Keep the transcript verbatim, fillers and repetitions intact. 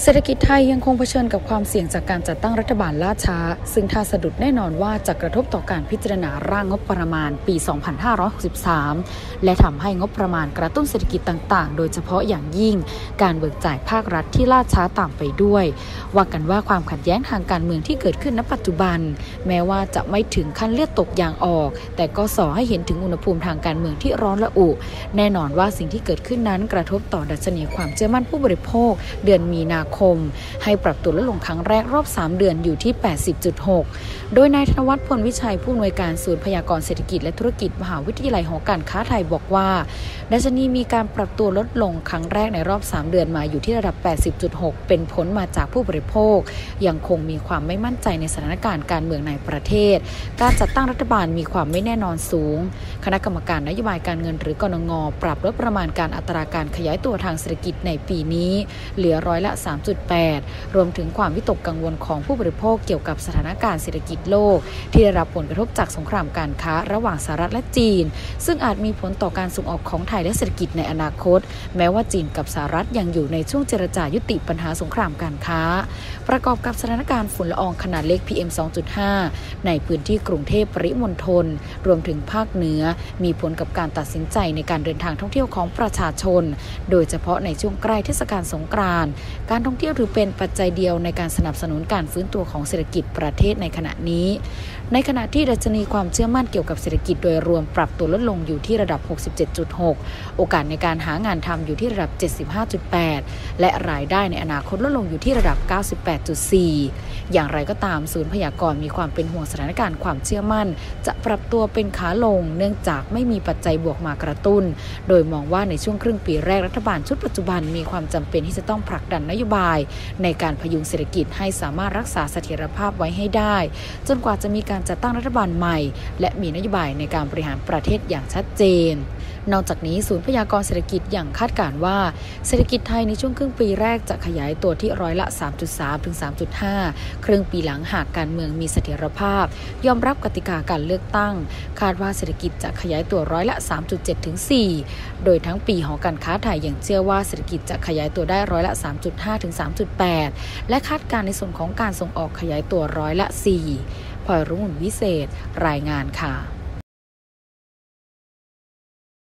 เศรษฐกิจไทยยังคงเผชิญกับความเสี่ยงจากการจัดตั้งรัฐบาลล่าช้าซึ่งถ้าสะดุดแน่นอนว่าจะกระทบต่อการพิจารณาร่างงบประมาณปี สองพันห้าร้อยหกสิบสาม และทำให้งบประมาณกระตุ้นเศรษฐกิจต่างๆ โดยเฉพาะอย่างยิ่งการเบิกจ่ายภาครัฐที่ล่าช้าตามไปด้วยว่ากันว่าความขัดแย้งทางการเมืองที่เกิดขึ้นณปัจจุบันแม้ว่าจะไม่ถึงขั้นเลือดตกยางออกแต่ก็ส่อให้เห็นถึงอุณหภูมิทางการเมืองที่ร้อนระอุแน่นอนว่าสิ่งที่เกิดขึ้นนั้นกระทบต่อดัชนีความเชื่อมั่นผู้บริโภคเดือนมีนาคมให้ปรับตัวลดลงครั้งแรกรอบสามเดือนอยู่ที่ แปดสิบจุดหก โดยนายธนวัฒน์ พลวิชัยผู้อำนวยการศูนย์พยากรณ์เศรษฐกิจและธุรกิจมหาวิทยาลัยหอการค้าไทยบอกว่าดัชนีมีการปรับตัวลดลงครั้งแรกในรอบสามเดือนมาอยู่ที่ระดับ แปดสิบจุดหก เป็นผลมาจากผู้บริโภคยังคงมีความไม่มั่นใจในสถานการณ์การเมืองในประเทศการจัดตั้งรัฐบาลมีความไม่แน่นอนสูงคณะกรรมการนโยบายการเงินหรือกนง.ปรับลดประมาณการอัตราการขยายตัวทางเศรษฐกิจในปีนี้เหลือร้อยละ สามจุดแปด รวมถึงความวิตกกังวลของผู้บริโภคเกี่ยวกับสถานการณ์เศรษฐกิจโลกที่ได้รับผลกระทบจากสงครามการค้าระหว่างสหรัฐและจีนซึ่งอาจมีผลต่อการส่งออกของไทยและเศรษฐกิจในอนาคตแม้ว่าจีนกับสหรัฐยังอยู่ในช่วงเจรจายุติปัญหาสงครามการค้าประกอบกับสถานการณ์ฝุ่นละอองขนาดเล็ก พี เอ็ม สองจุดห้า ในพื้นที่กรุงเทพปริมณฑลรวมถึงภาคเหนือมีผลกับการตัดสินใจในการเดินทางท่องเที่ยวของประชาชนโดยเฉพาะในช่วงใกล้เทศกาลสงกรานต์การท่องเที่ยวถือเป็นปัจจัยเดียวในการสนับสนุนการฟื้นตัวของเศรษฐกิจประเทศในขณะนี้ในขณะที่ดัชนีความเชื่อมั่นเกี่ยวกับเศรษฐกิจโดยรวมปรับตัวลดลงอยู่ที่ระดับ หกสิบเจ็ดจุดหก โอกาสในการหางานทำอยู่ที่ระดับ เจ็ดสิบห้าจุดแปด และรายได้ในอนาคตลดลงอยู่ที่ระดับ เก้าสิบแปดจุดสี่ อย่างไรก็ตามศูนย์พยากรณ์มีความเป็นห่วงสถานการณ์ความเชื่อมั่นจะปรับตัวเป็นขาลงเนื่องจากไม่มีปัจจัยบวกมากระตุ้นโดยมองว่าในช่วงครึ่งปีแรกรัฐบาลชุดปัจจุบันมีความจำเป็นที่จะต้องผลักดันนโยบายในการพยุงเศรษฐกิจให้สามารถรักษาเสถียรภาพไว้ให้ได้จนกว่าจะมีการจัดตั้งรัฐบาลใหม่และมีนโยบายในการบริหารประเทศอย่างชัดเจนนอกจากนี้ศูนย์พยากรณ์เศรษฐกิจอย่างคาดการณ์ว่าเศรษฐกิจไทยในช่วงครึ่งปีแรกจะขยายตัวที่ร้อยละ สามจุดสาม ถึง สามจุดห้า ครึ่งปีหลังหากการเมืองมีเสถียรภาพยอมรับกติกาการเลือกตั้งคาดว่าเศรษฐกิจจะขยายตัวร้อยละ สามจุดเจ็ด ถึง สี่ โดยทั้งปีหอการค้าไทยยังเชื่อว่าเศรษฐกิจจะขยายตัวได้ร้อยละ สามจุดห้า ถึง สามจุดแปด และคาดการณ์ในส่วนของการส่งออกขยายตัวร้อยละ สี่พลอยรุ่งวิเศษรายงานค่ะ